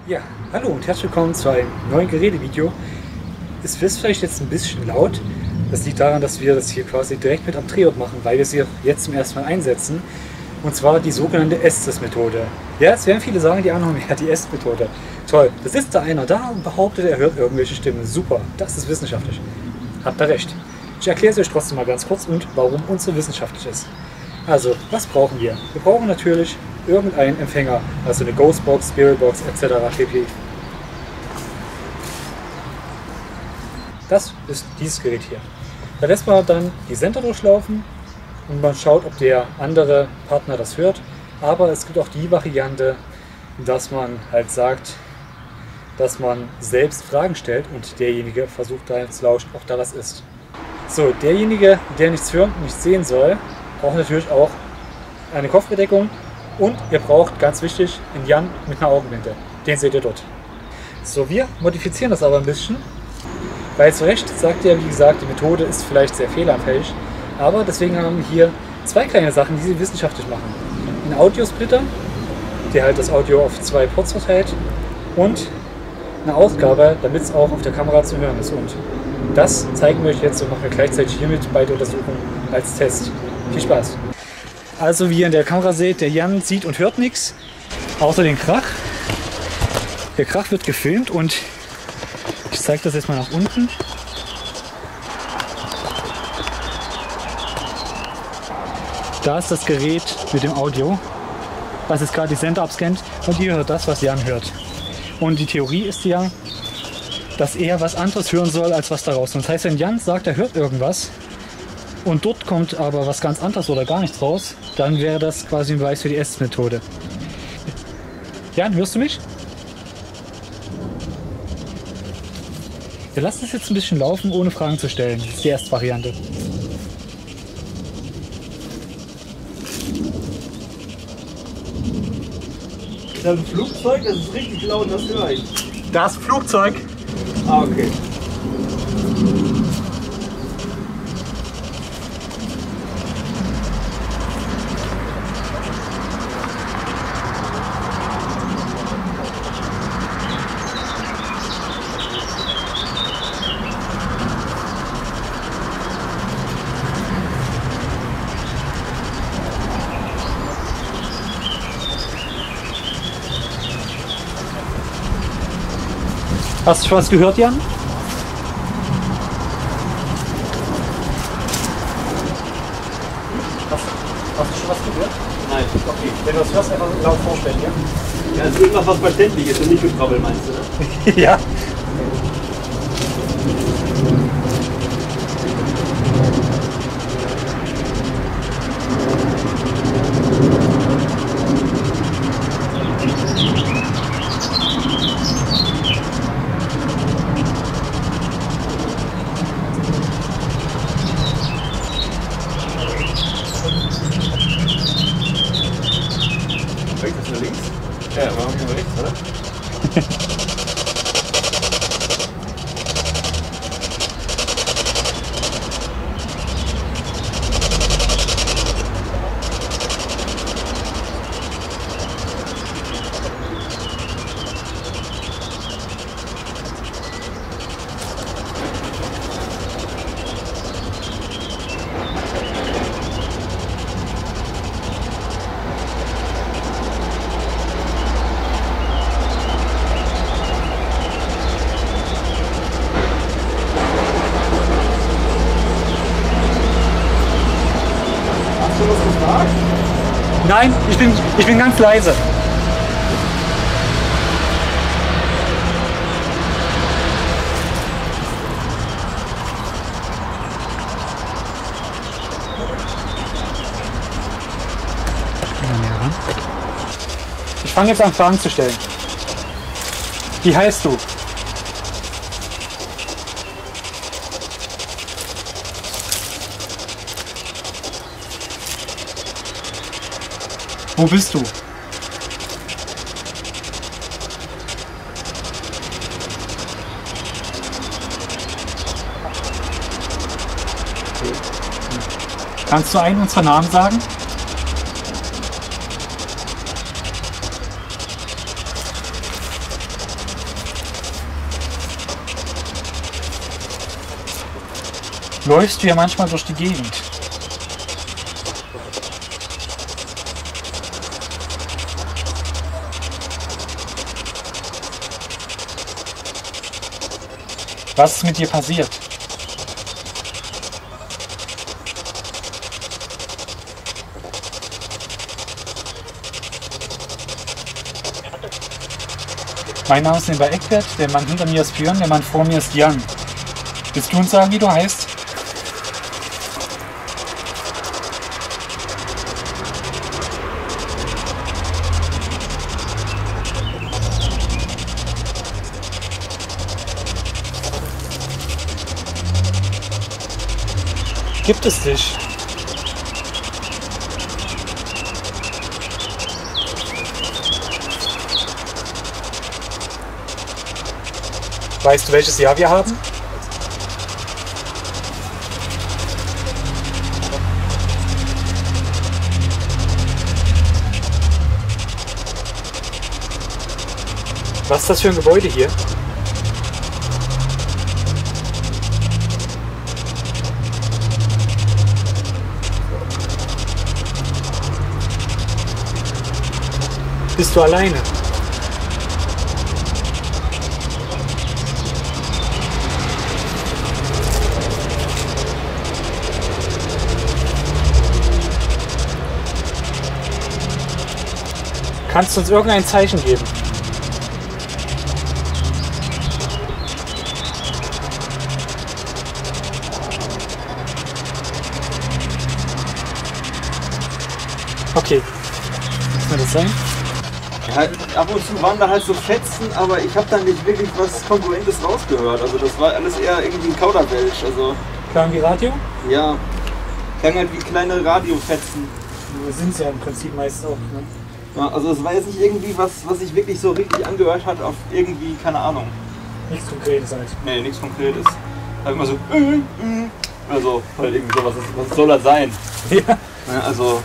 Ja, hallo und herzlich willkommen zu einem neuen Gerätevideo. Es ist vielleicht jetzt ein bisschen laut. Das liegt daran, dass wir das hier quasi direkt mit am Drehort machen, weil wir sie jetzt zum ersten Mal einsetzen. Und zwar die sogenannte Estes-Methode. Ja, es werden viele sagen, die anderen, ja, die Estes-Methode. Toll, da sitzt da einer da und behauptet, er hört irgendwelche Stimmen. Super, das ist wissenschaftlich. Habt ihr recht. Ich erkläre es euch trotzdem mal ganz kurz und warum uns so wissenschaftlich ist. Also, was brauchen wir? Wir brauchen natürlich irgendeinen Empfänger, also eine Ghostbox, Spiritbox etc. pp. Das ist dieses Gerät hier. Da lässt man dann die Sender durchlaufen und man schaut, ob der andere Partner das hört. Aber es gibt auch die Variante, dass man halt sagt, dass man selbst Fragen stellt und derjenige versucht da zu lauschen, ob da was ist. So, derjenige, der nichts hören und nichts sehen soll, braucht natürlich auch eine Kopfbedeckung und ihr braucht, ganz wichtig, einen Jan mit einer Augenbinde. Den seht ihr dort. So, wir modifizieren das aber ein bisschen, weil zu Recht sagt ihr, wie gesagt, die Methode ist vielleicht sehr fehleranfällig, aber deswegen haben wir hier zwei kleine Sachen, die sie wissenschaftlich machen. Ein Audiosplitter, der halt das Audio auf 2 Ports verteilt, und eine Ausgabe, damit es auch auf der Kamera zu hören ist. Und das zeigen wir euch jetzt und machen wir gleichzeitig hiermit beide Untersuchungen als Test. Viel Spaß! Also wie ihr in der Kamera seht, der Jan sieht und hört nichts, außer den Krach. Der Krach wird gefilmt und ich zeige das jetzt mal nach unten. Da ist das Gerät mit dem Audio, was jetzt gerade die Sender abscannt, und ihr hört das, was Jan hört. Und die Theorie ist ja, dass er was anderes hören soll, als was da rauskommt. Das heißt, wenn Jan sagt, er hört irgendwas und dort kommt aber was ganz anderes oder gar nichts raus, dann wäre das quasi ein Beweis für die Estes-Methode. Jan, hörst du mich? Wir lassen es jetzt ein bisschen laufen, ohne Fragen zu stellen. Das ist die erste Variante. Das ist ein Flugzeug, das ist richtig laut, das höre ich. Das Flugzeug. Ah, okay. Hast du schon was gehört, Jan? Hast du schon was gehört? Nein. Okay, wenn du das hörst, einfach laut vorstellen, ja? Ja, es ist irgendwas was Verständliches und nicht Gebrabbel, meinst du, ne? Ja. Rechts oder links? Ja, wir haben schon rechts, oder? Hast du was gefragt? Nein, ich bin ganz leise. Ich fange jetzt an, Fragen zu stellen. Wie heißt du? Wo bist du? Kannst du einen unserer Namen sagen? läufst du ja manchmal durch die Gegend. Was ist mit dir passiert? Mein Name ist Nebenbei Eckbert, der Mann hinter mir ist Björn, der Mann vor mir ist Jan. Willst du uns sagen, wie du heißt? Gibt es dich? Weißt du, welches Jahr wir haben? Was ist das für ein Gebäude hier? Bist du alleine? Kannst du uns irgendein Zeichen geben? Okay. Was soll das sein? Ja, ab und zu waren da halt so Fetzen, aber ich habe da nicht wirklich was Kongruentes rausgehört. Also das war alles eher irgendwie Kauderwelsch. Also Klang wie Radio? ja, klang halt wie kleine Radiofetzen. Wir sind es ja im Prinzip meist auch. Ne? Ja, also es war jetzt nicht irgendwie was sich wirklich so richtig angehört hat auf irgendwie, keine Ahnung. Nichts Konkretes halt. Nee, nichts Konkretes. Halt immer so, also halt irgendwie sowas, was soll das sein? Ja. Ja, also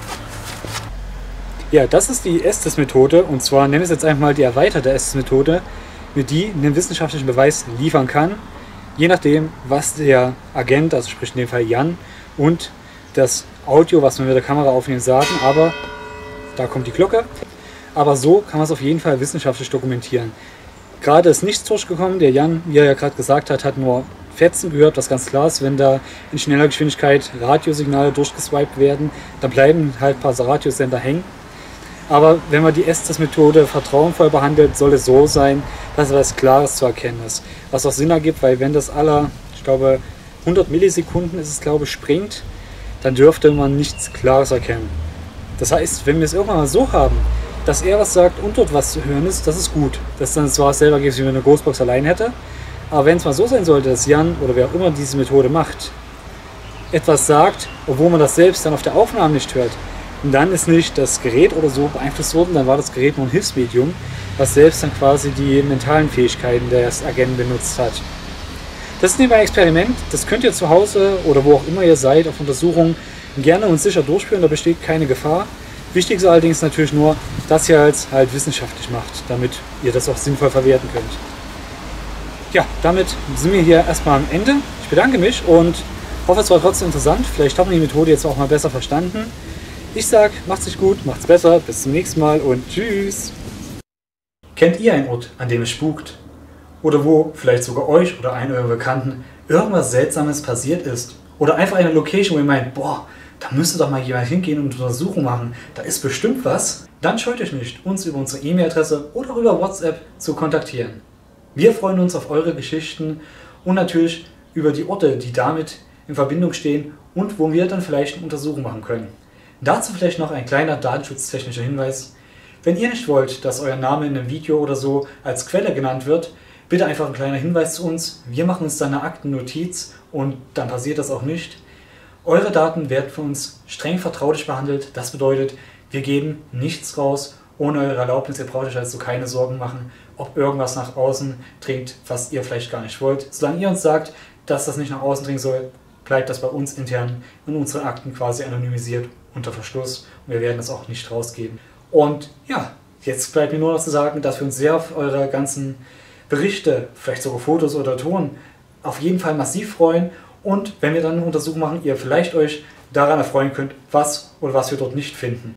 Ja, das ist die Estes-Methode, und zwar nennen wir es jetzt einfach mal die erweiterte Estes-Methode, mit die einen wissenschaftlichen Beweis liefern kann, je nachdem, was der Agent, also sprich in dem Fall Jan, und das Audio, was wir mit der Kamera aufnehmen, sagen, aber da kommt die Glocke. Aber so kann man es auf jeden Fall wissenschaftlich dokumentieren. Gerade ist nichts durchgekommen, der Jan, wie er ja gerade gesagt hat, hat nur Fetzen gehört, was ganz klar ist, wenn da in schneller Geschwindigkeit Radiosignale durchgeswiped werden, dann bleiben halt ein paar Radiosender hängen. Aber wenn man die Estes-Methode vertrauensvoll behandelt, soll es so sein, dass etwas Klares zu erkennen ist. Was auch Sinn ergibt, weil wenn das aller, ich glaube, 100 Millisekunden ist es, glaube ich, springt, dann dürfte man nichts Klares erkennen. Das heißt, wenn wir es irgendwann mal so haben, dass er was sagt und dort was zu hören ist, das ist gut. Das ist dann zwar dasselbe Ergebnis, wie wenn man eine Ghostbox allein hätte, aber wenn es mal so sein sollte, dass Jan oder wer auch immer diese Methode macht, etwas sagt, obwohl man das selbst dann auf der Aufnahme nicht hört, und dann ist nicht das Gerät oder so beeinflusst worden, dann war das Gerät nur ein Hilfsmedium, was selbst dann quasi die mentalen Fähigkeiten des Agenten benutzt hat. Das ist nebenbei ein Experiment, das könnt ihr zu Hause oder wo auch immer ihr seid auf Untersuchungen gerne und sicher durchführen, da besteht keine Gefahr. Wichtig ist allerdings natürlich nur, dass ihr es halt wissenschaftlich macht, damit ihr das auch sinnvoll verwerten könnt. Ja, damit sind wir hier erstmal am Ende. Ich bedanke mich und hoffe, es war trotzdem interessant. Vielleicht habt ihr die Methode jetzt auch mal besser verstanden. Ich sag, macht's euch gut, macht's besser, bis zum nächsten Mal und tschüss. Kennt ihr einen Ort, an dem es spukt? Oder wo vielleicht sogar euch oder einen eurer Bekannten irgendwas Seltsames passiert ist? Oder einfach eine Location, wo ihr meint, boah, da müsste doch mal jemand hingehen und eine Untersuchung machen, da ist bestimmt was? Dann scheut euch nicht, uns über unsere E-Mail-Adresse oder über WhatsApp zu kontaktieren. Wir freuen uns auf eure Geschichten und natürlich über die Orte, die damit in Verbindung stehen und wo wir dann vielleicht eine Untersuchung machen können. Dazu vielleicht noch ein kleiner datenschutztechnischer Hinweis. Wenn ihr nicht wollt, dass euer Name in einem Video oder so als Quelle genannt wird, bitte einfach ein kleiner Hinweis zu uns. Wir machen uns dann eine Aktennotiz und dann passiert das auch nicht. Eure Daten werden von uns streng vertraulich behandelt. Das bedeutet, wir geben nichts raus ohne eure Erlaubnis. Ihr braucht euch also keine Sorgen machen, ob irgendwas nach außen dringt, was ihr vielleicht gar nicht wollt. Solange ihr uns sagt, dass das nicht nach außen dringen soll, bleibt das bei uns intern in unseren Akten quasi anonymisiert unter Verschluss. Und wir werden das auch nicht rausgeben. Und ja, jetzt bleibt mir nur noch zu sagen, dass wir uns sehr auf eure ganzen Berichte, vielleicht sogar Fotos oder Ton, auf jeden Fall massiv freuen. und wenn wir dann eine Untersuchung machen, ihr vielleicht euch daran erfreuen könnt, was oder was wir dort nicht finden.